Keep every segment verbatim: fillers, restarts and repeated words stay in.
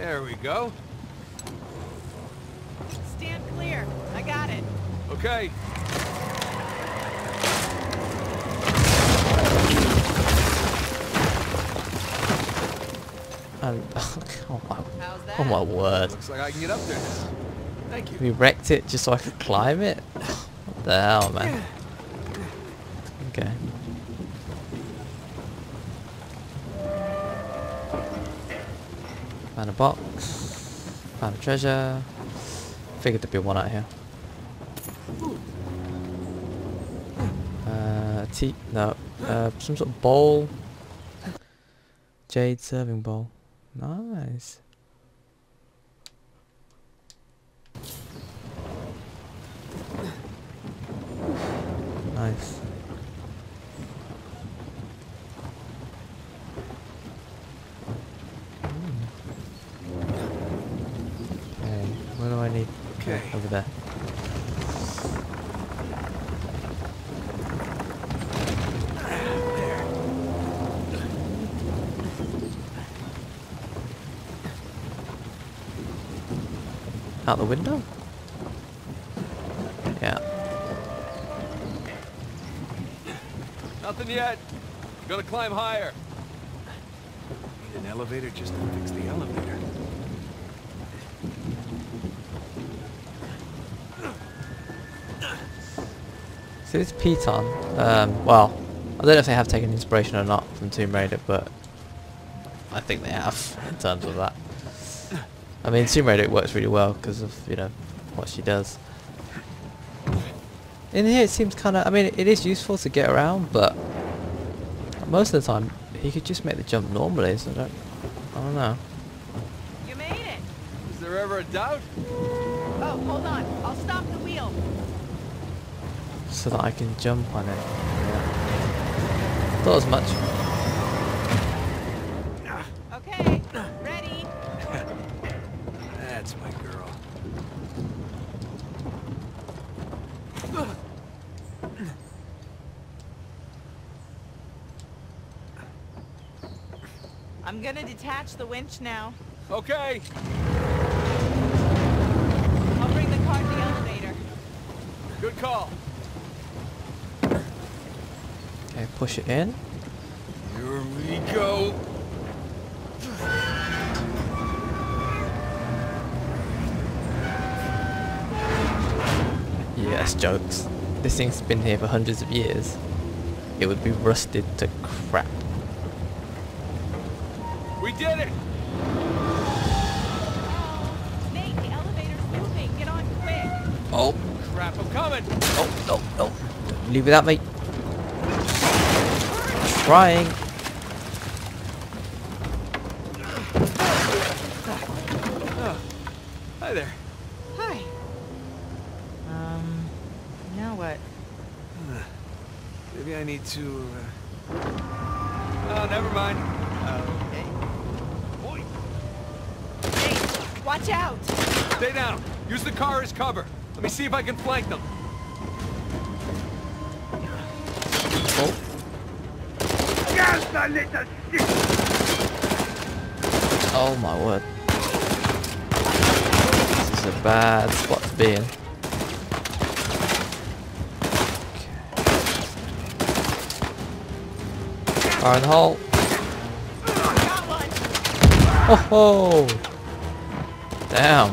There we go. Stand clear. I got it. Okay. And, oh, my, How's that? oh my word. Looks like I can get up there now. Thank you. We wrecked it just so I could climb it? What the hell, man? Okay. Found a box. Found a treasure. Figured there'd be one out here. Uh, tea. No. Uh, some sort of bowl. Jade serving bowl. Nice. Nice. Mm. Okay, what do I need? Okay. Yeah, over there. Out the window? Yeah. Nothing yet. Gonna climb higher. Need an elevator just to fix the elevator. So this Piton, um, well, I don't know if they have taken inspiration or not from Tomb Raider, but I think they have in terms of that. I mean, Tomb Raider works really well because of, you know, what she does. In here it seems kind of, I mean, it is useful to get around, but most of the time he could just make the jump normally, so I don't, I don't know. You made it. Is there ever a doubt? Oh, hold on. I'll stop the wheel. So that I can jump on it. Yeah. Thought as much. Okay. Ready. That's my girl. I'm gonna detach the winch now. Okay. I'll bring the car to the elevator. Good call. Okay, push it in. Here we go. Yes, jokes. This thing's been here for hundreds of years. It would be rusted to crap. We did it. Oh, Nate, the elevator's moving. Get on quick. Oh, Crap, I'm coming. oh, no, no. Don't leave without me. Trying. Oh, hi there. Hi. Um, now what? Uh, maybe I need to. Uh... Oh, never mind. Okay. Boy, Nate, watch out. stay down. Use the car as cover. Let me see if I can flank them. Oh. Oh my word. This is a bad spot to be in. Okay. Fire in the hole. Got one. Oh ho! Damn.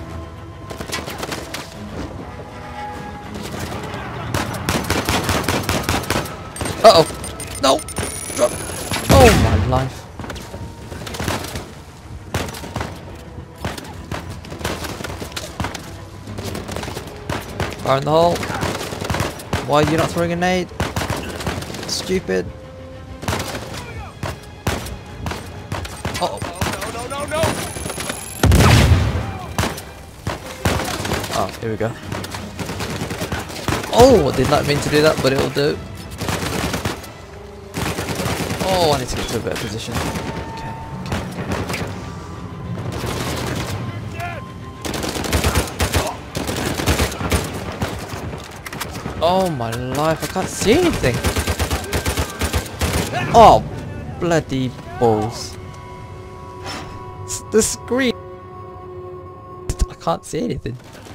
Uh oh! No! Drop! Oh my life! Fire in the hole! Why are you not throwing a nade? Stupid! Uh oh! Oh, no, no, no, no! Oh, here we go. Oh, I did not mean to do that, but it'll do. Oh, I need to get to a better position. Okay, okay, okay. Oh my life, I can't see anything. Oh, bloody balls. the screen. I can't see anything.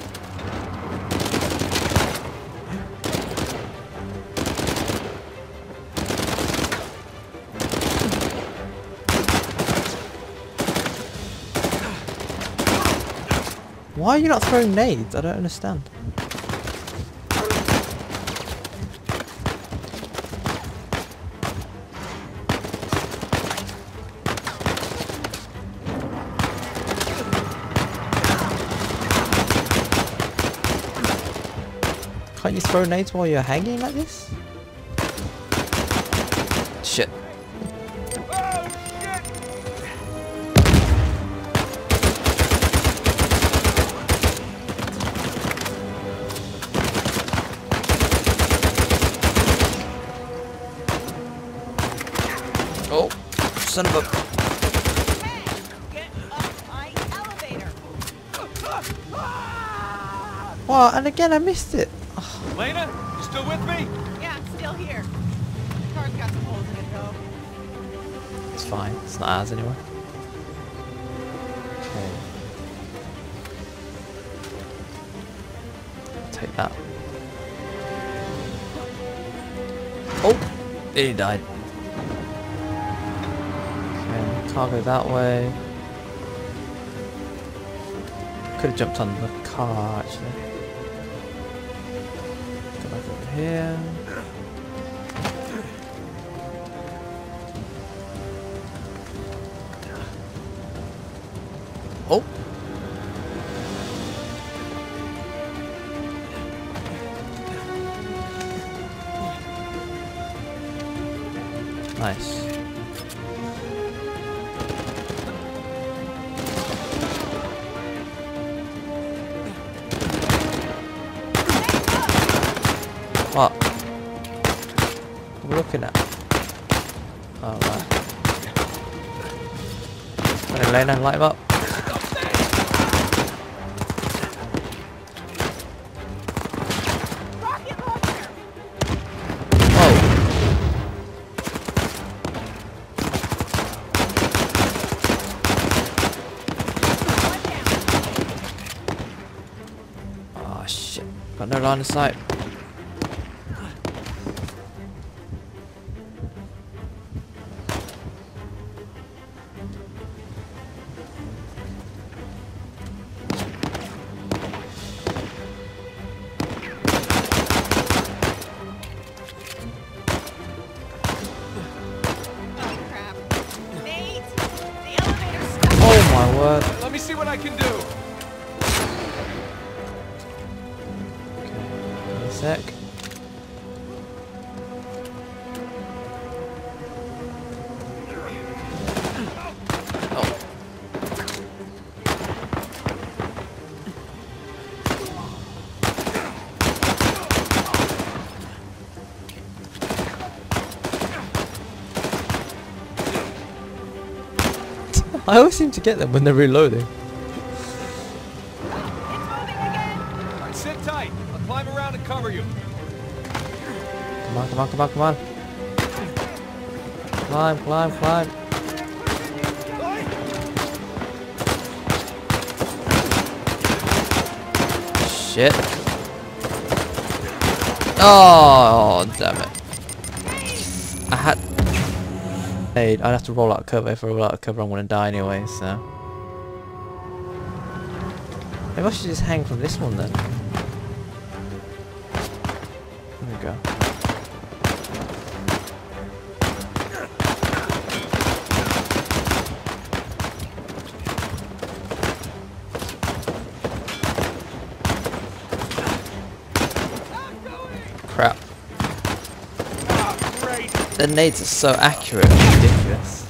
Why are you not throwing nades? I don't understand. Can't you throw nades while you're hanging like this? Shit. Oh, son of a... Hey, get up my elevator. What? And again I missed it. Lena, you still with me? Yeah, I'm still here. The car's got some holes in it though. It's fine. It's not ours anyway. Okay. Take that. Oh! He died. Okay, can't go that way. Could have jumped on the car actually. Go back over here. Oh! Nice. What? What are we looking at? Oh, right. Right, Elena, light him up. Rocket launcher! Oh! Oh shit. Got no line of sight. Oh crap. Nate! The elevator's stuck! Oh my word. Let me see what I can do. Give me a sec. Oh. I always seem to get them when they're reloading. It's moving again! All right, sit tight. I'll climb around and cover you. Come on, come on, come on, come on. Climb, climb, climb. Shit. Oh, damn it. I had... Hey, I'd have to roll out cover. If I roll out cover, I'm gonna die anyway, so... Maybe I should just hang from this one then. There we go. Crap. The nades are so accurate, it's ridiculous.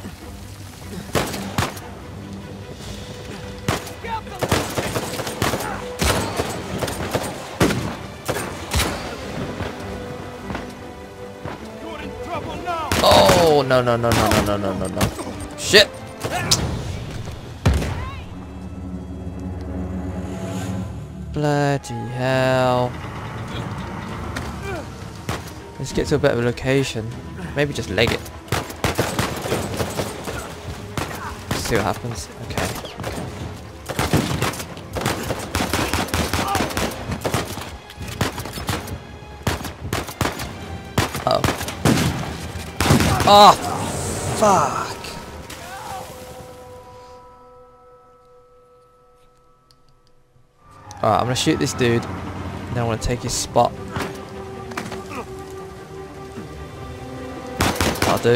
Oh no no no no no no no no no. Shit! Bloody hell. Let's get to a better location. Maybe just leg it. See what happens. Okay. Oh, fuck. Alright, I'm gonna shoot this dude. Then I want to take his spot. I'll do.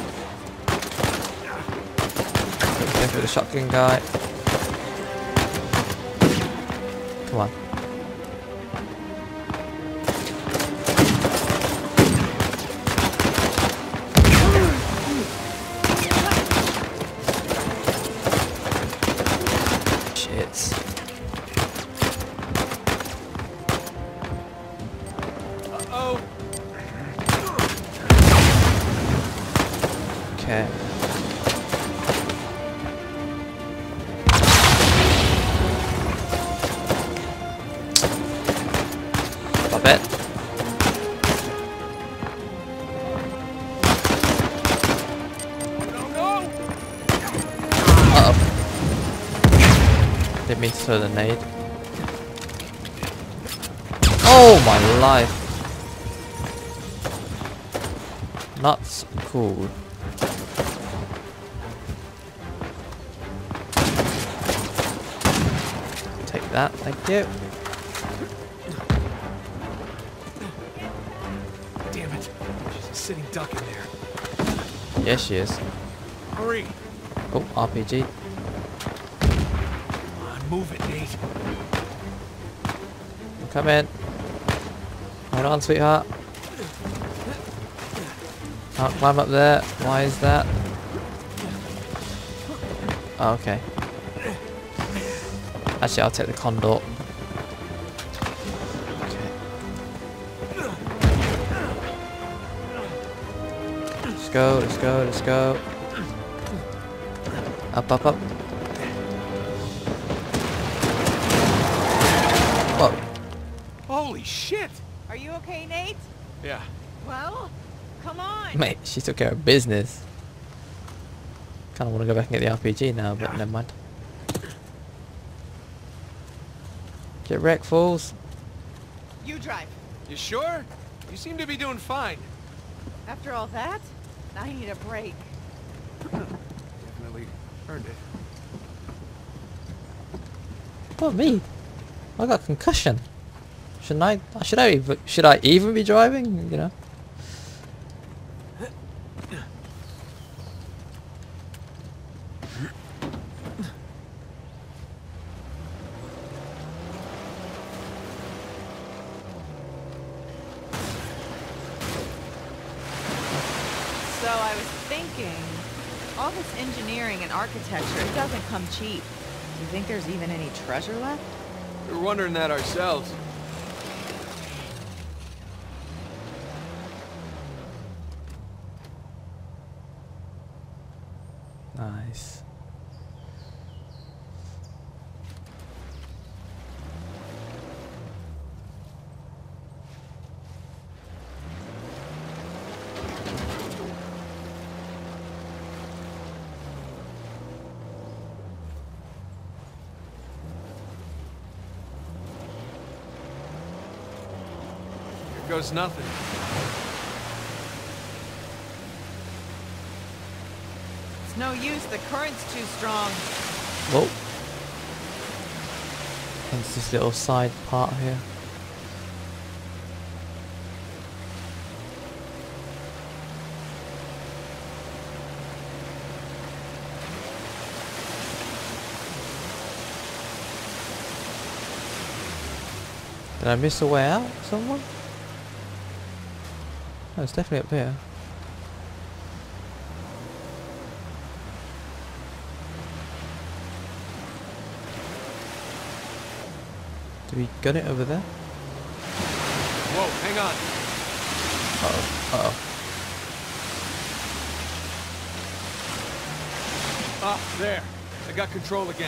Go for the shotgun guy. Come on. Shit. Uh-oh. Okay. Stop it. No, no. Uh-oh. Didn't mean to throw the nade. Oh my life. Not cool. Take that, thank you. Damn it. She's a sitting duck in there. Yes, she is. Hurry. Oh, R P G. Come on, move it, Nate. Come in. Hold on, sweetheart. Can't climb up there. Why is that? Oh, okay. Actually, I'll take the condor. Okay. Let's go, let's go, let's go. Up, up, up. Whoa. Holy shit. Are you okay, Nate? Yeah. Well, come on. Mate, she took care of business. Kinda wanna go back and get the R P G now, but never mind. Get wrecked, fools. You drive. You sure? You seem to be doing fine. After all that, I need a break. Definitely earned it. What, me? I got concussion. Shouldn't I? Should I? Even, should I even be driving? You know. So I was thinking, all this engineering and architecture, it doesn't come cheap. Do you think there's even any treasure left? We were wondering that ourselves. Nice. Here goes nothing. It's no use, the current's too strong. Whoa. Hence this little side part here. Did I miss a way out somewhere? Oh, it's definitely up here. Do we gun it over there? Whoa, hang on. Uh-oh. Uh-oh. Ah, there. I got control again.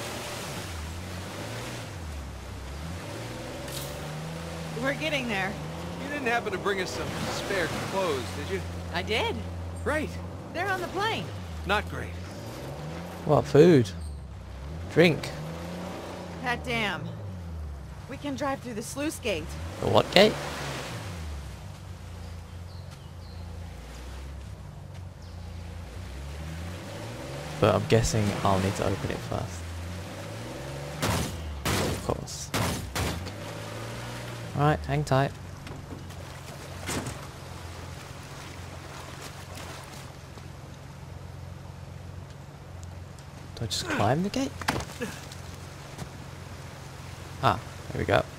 We're getting there. You didn't happen to bring us some spare clothes, did you? I did. Great. They're on the plane. Not great. What? Food? Drink? That dam. We can drive through the sluice gate. The what gate? but I'm guessing I'll need to open it first. Of course. Alright, hang tight. Do I just climb the gate? Ah, there we go.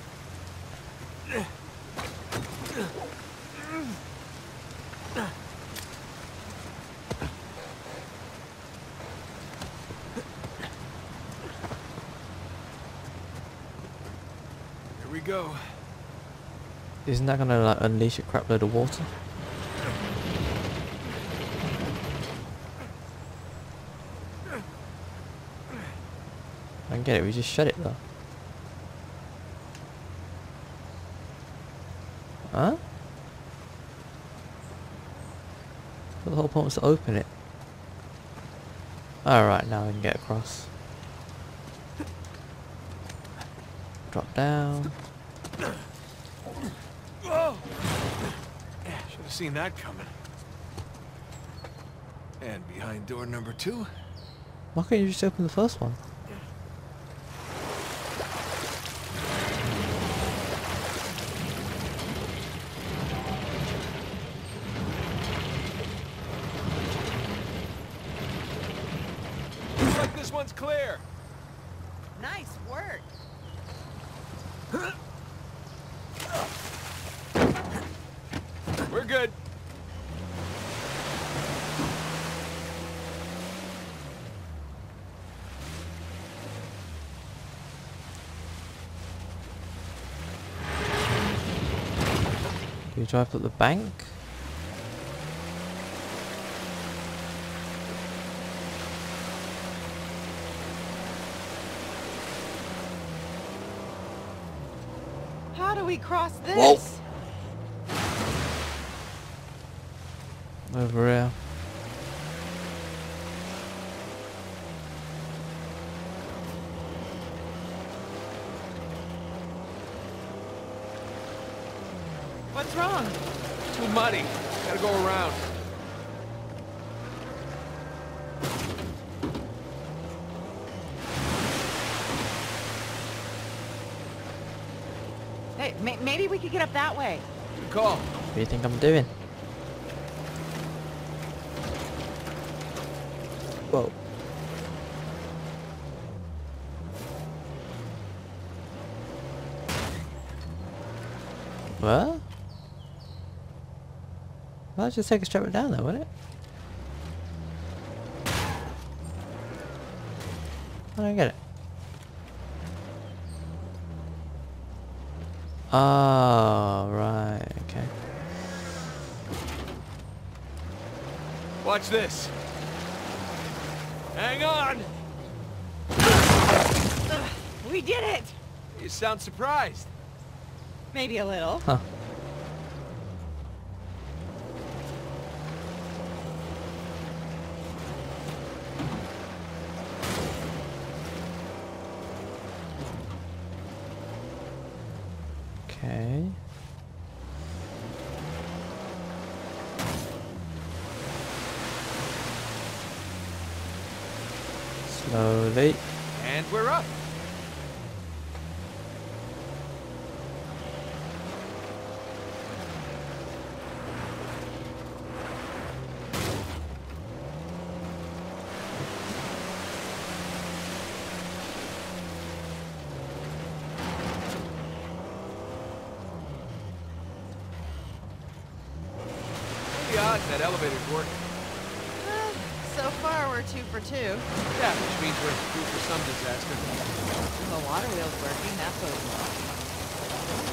Here we go. Isn't that gonna like unleash a crap load of water? I don't get it, we just shut it though. Huh? But the whole point was to open it. Alright, now we can get across. Drop down. Whoa! Should have seen that coming. And behind door number two? Why can't you just open the first one? Looks like this one's clear. Nice work. We're good. Do you drive up the bank? How do we cross this? Whoa. Over here. What's wrong? Too muddy. Gotta go around. Hey, may maybe we could get up that way. Good call. What do you think I'm doing? Whoa. What? Well, let's just take a straight down there, wouldn't it? I don't get it. Oh, right, okay. Watch this. Hang on! Ugh, we did it! You sound surprised. Maybe a little. Huh. Okay. Slowly. And we're up. The odds that elevator's working. Uh, so far, we're two for two. Yeah, which means we're due for some disaster. The water wheel's working, that bodes well.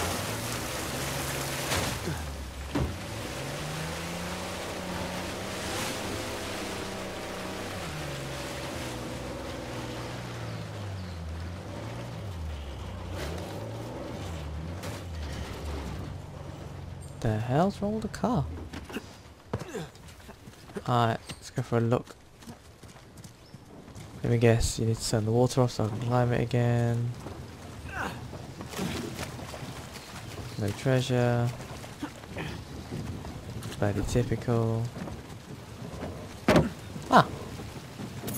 The hell's wrong with the car? Alright, let's go for a look. Let me guess, you need to turn the water off so I can climb it again. No treasure. Bloody typical. Ah!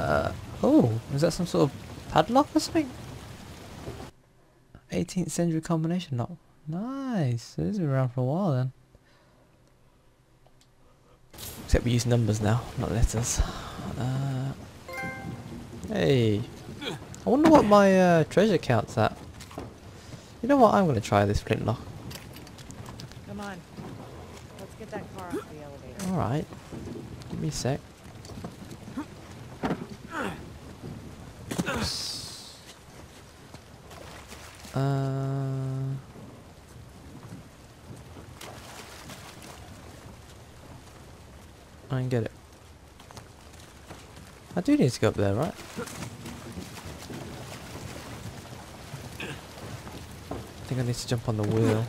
Uh, oh, is that some sort of padlock or something? eighteenth century combination lock. Nice. This has been around for a while then. Except we use numbers now, not letters. Uh, hey. I wonder what my uh, treasure count's at. You know what? I'm going to try this flintlock. Come on. Let's get that car off the elevator. Alright. Give me a sec. Uh... I can get it. I do need to go up there, right? I think I need to jump on the wheel.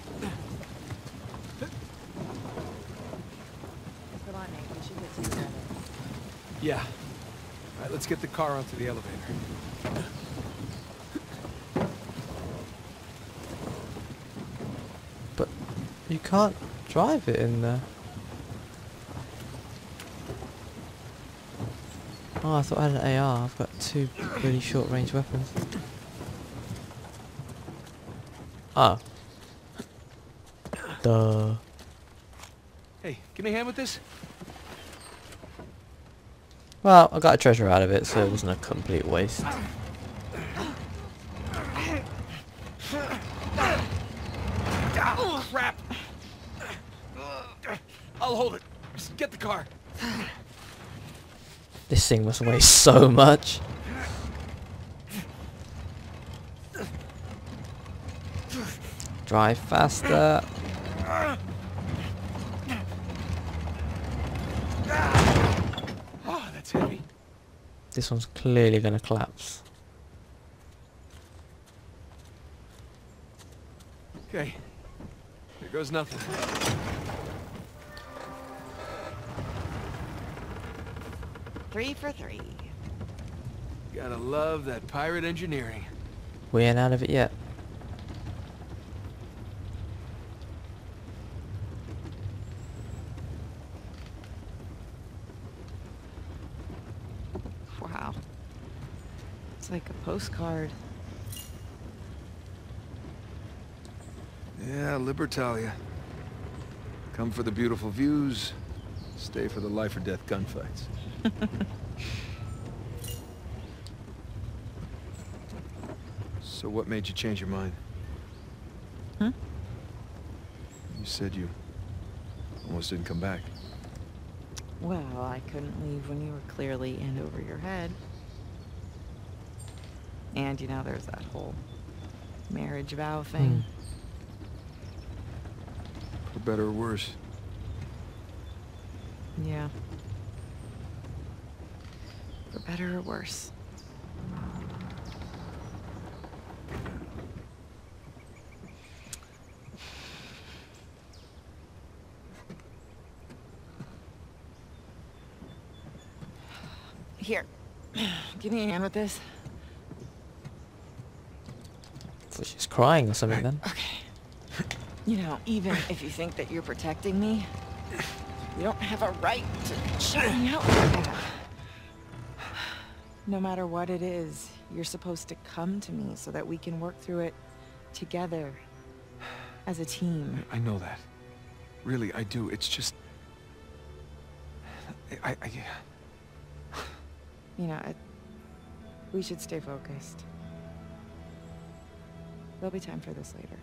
Come on, Nate. We should get together. Yeah. All right, let's get the car onto the elevator. But you can't drive it in there. Oh, I thought I had an A R. I've got two really short range weapons. Ah. Duh. Hey, give me a hand with this? Well, I got a treasure out of it, so it wasn't a complete waste. Oh, crap! I'll hold it. Just get the car. This thing must weigh so much. Drive faster. Oh, that's heavy. This one's clearly going to collapse. Okay. There goes nothing. Three for three. Gotta love that pirate engineering. We ain't out of it yet. Wow. It's like a postcard. Yeah, Libertalia. Come for the beautiful views, stay for the life or death gunfights. So what made you change your mind? Hmm? You said you almost didn't come back. Well, I couldn't leave when you were clearly in over your head. And, you know, there's that whole marriage vow thing. For better or worse. Yeah. For better or worse. Here. Give me a hand with this. Thought she was crying or something then. Okay. You know, even if you think that you're protecting me, you don't have a right to shut me out like that. No matter what it is, you're supposed to come to me so that we can work through it together as a team. I know that. Really, I do. It's just... I... I... You know, it, we should stay focused. There'll be time for this later.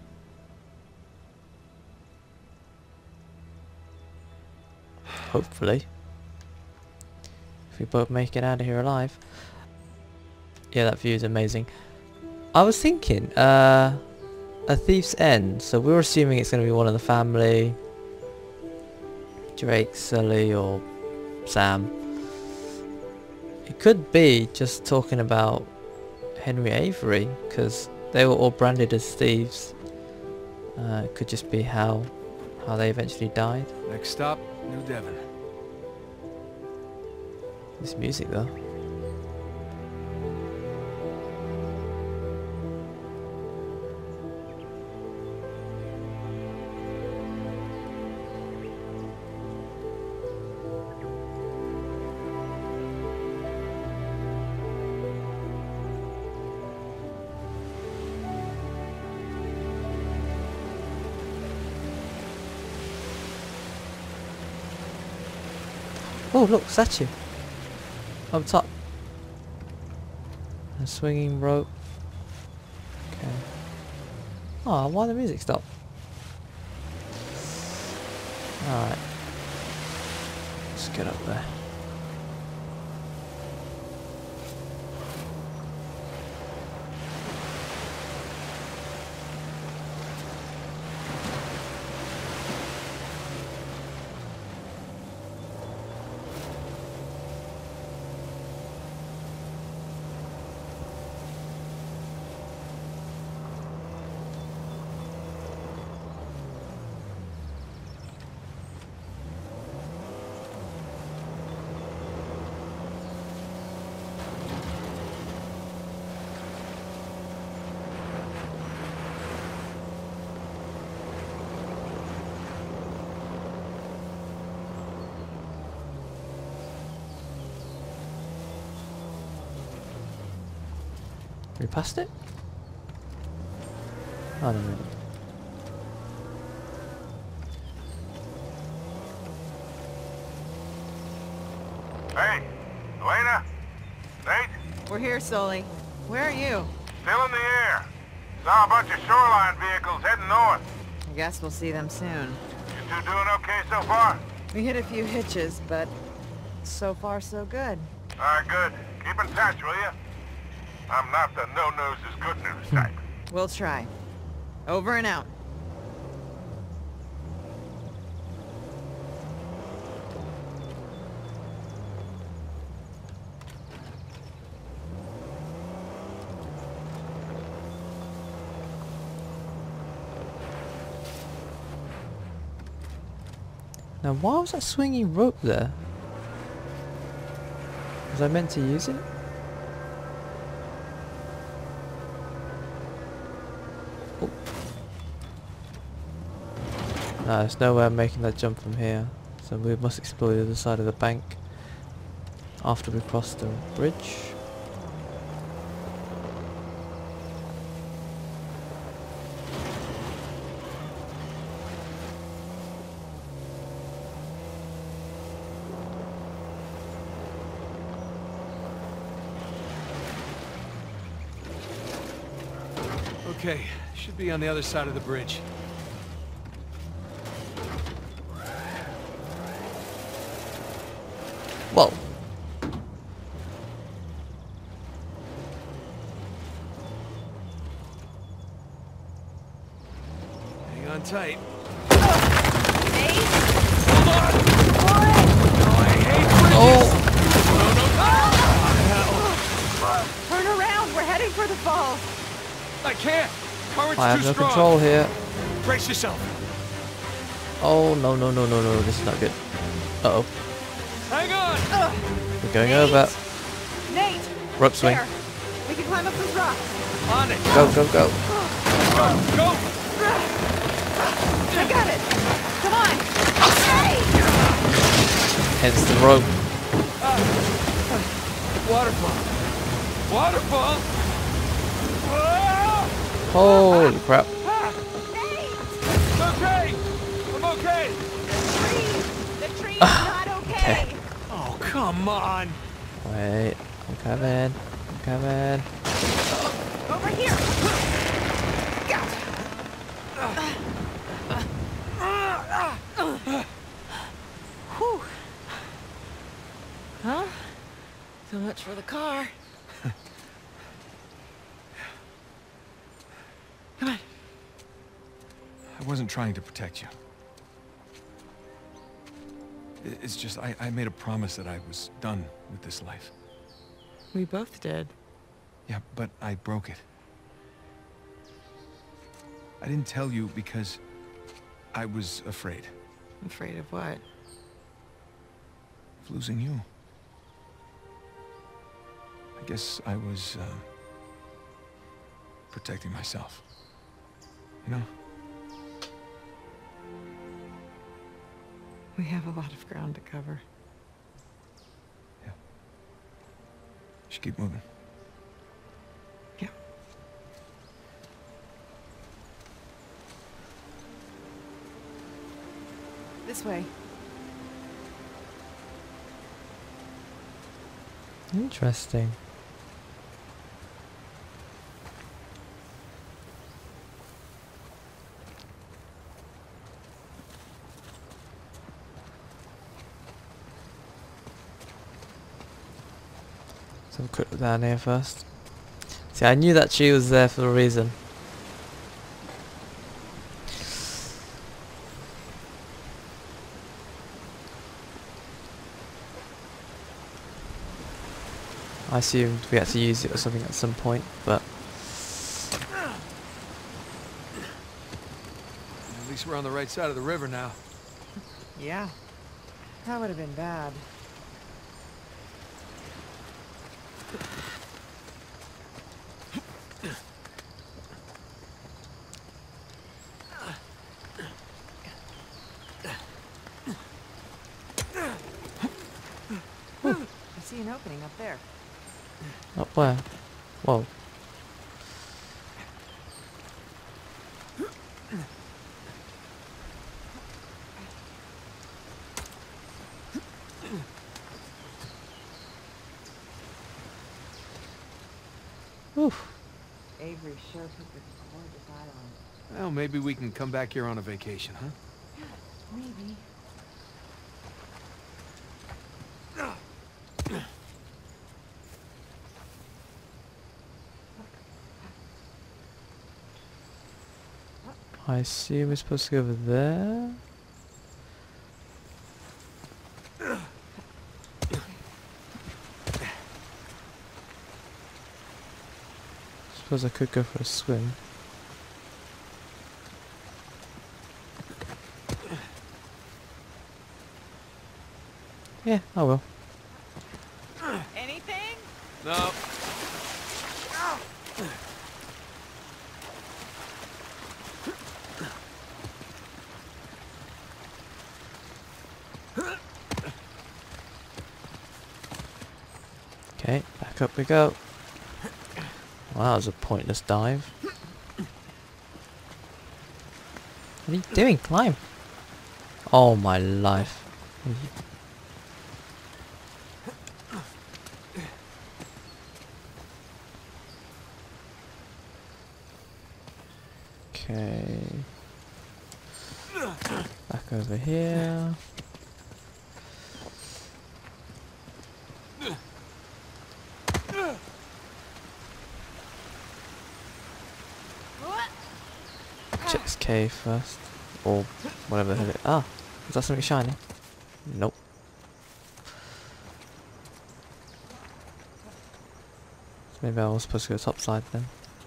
Hopefully. If we both make it out of here alive. Yeah, that view is amazing. I was thinking, uh, A Thief's End. So we were assuming it's going to be one of the family. Drake, Sully, or Sam. It could be just talking about Henry Avery, because they were all branded as thieves. Uh, it could just be how how they eventually died. Next stop, New Devon. This music though. Oh look, statue. Up top. A swinging rope. Okay. Oh, why the music stop? Alright. Let's get up there. We passed it? Oh no, we didn't. Hey, Elena? Nate? We're here, Sully. Where are you? Still in the air. Saw a bunch of shoreline vehicles heading north. I guess we'll see them soon. You two doing okay so far? We hit a few hitches, but so far so good. Alright, good. Keep in touch, will you? I'm not the no-news is good news type. We'll try. Over and out. Now why was that swinging rope there? Was I meant to use it? Oh. No, there's no way I'm making that jump from here. So we must explore the other side of the bank after we cross the bridge. Okay, should be on the other side of the bridge. Whoa. Hang on tight. Nate? Hold on! What? Oh, I hate bridges! Oh! No, no, no! Hell! Turn around! We're heading for the falls! I can't! Current's I have too no strong. control here. Brace yourself. Oh no no no no no! This is not good. Uh oh. Hang on! Ugh. We're going Nate? over. Nate! Rope swing. There! We can climb up those rocks! On it! Go go go! Go! Go! I got it! Come on! Hey! Hence the rope. Waterfall! Waterfall! Ah! Holy crap! Nate! It's okay! I'm okay! The tree! The tree's not okay! okay. Oh, come on! Wait, I'm coming. I'm coming. Over here! Gotcha! Whew. Huh? So much for the car. Come on. I wasn't trying to protect you. I- It's just, I, I made a promise that I was done with this life. We both did. Yeah, but I broke it. I didn't tell you because I was afraid Afraid of what? of losing you. I guess I was, uh, protecting myself. You know? We have a lot of ground to cover. Yeah. Should keep moving. Yeah. This way. Interesting. Let's have a quick look down here first. See, I knew that tree was there for a reason. I assumed we had to use it or something at some point, but At least we're on the right side of the river now. Yeah. That would have been bad. I see an opening up there. up where? Whoa. Oof. Avery sure picked a gorgeous island. Well, maybe we can come back here on a vacation, huh? Maybe. I assume we're supposed to go over there. Suppose I could go for a swim. Yeah, I will. Anything? No. Okay, back up we go. Well, that was a pointless dive. What are you doing? Climb! Oh my life. Okay. Back over here. Check this cave first. Or whatever the hell it is. Ah! Is that something shiny? Nope. So maybe I was supposed to go top side then.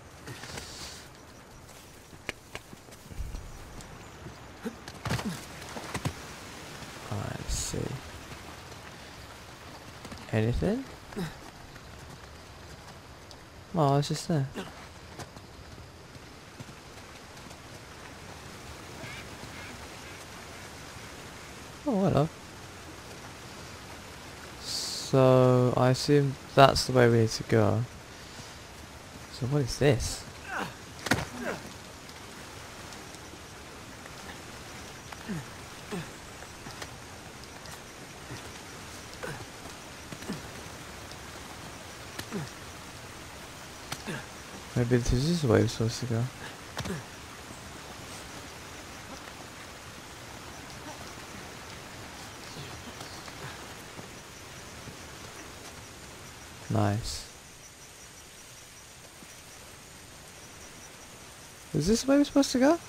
Alright, let's see. Anything? Oh, it's just there. Oh, hello. So, I assume that's the way we need to go. So what is this? Maybe this is the way we're supposed to go. Nice. Is this the way we're supposed to go?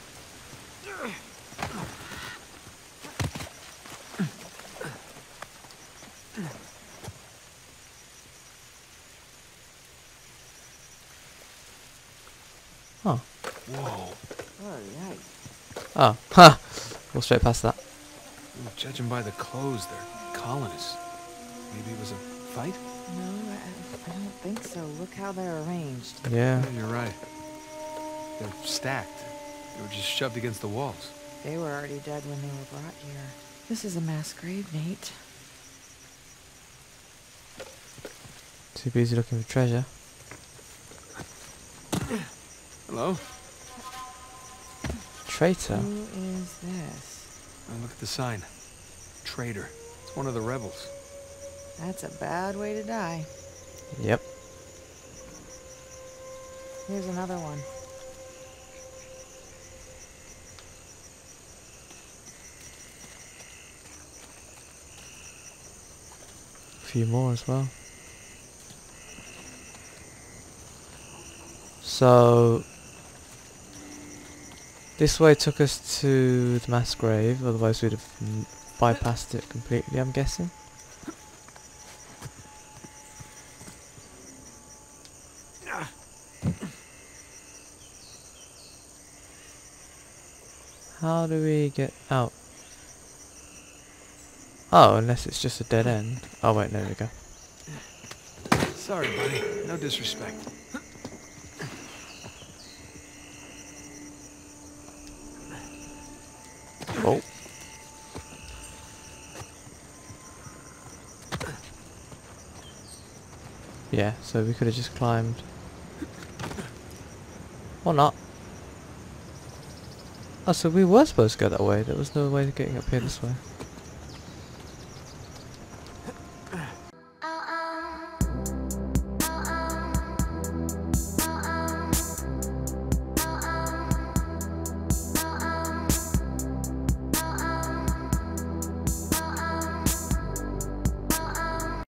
Oh. Whoa. Oh, yikes. Oh. Ha! Go straight past that. Well, judging by the clothes, they're colonists. Maybe it was a fight? No, I, I don't think so. Look how they're arranged. Yeah. Yeah, you're right. They're stacked. They were just shoved against the walls. They were already dead when they were brought here. This is a mass grave, Nate. Too busy looking for treasure. Hello? Traitor. Who is this? Oh, look at the sign. Traitor. It's one of the rebels. That's a bad way to die. Yep. Here's another one. A few more as well. So this way took us to the mass grave, otherwise we'd have mm, bypassed it completely, I'm guessing. How do we get out? Oh, unless it's just a dead end. Oh wait, there we go. Sorry, buddy. No disrespect. Oh. Yeah, so we could have just climbed. Or not. Oh, so we were supposed to go that way. There was no way of getting up here this way.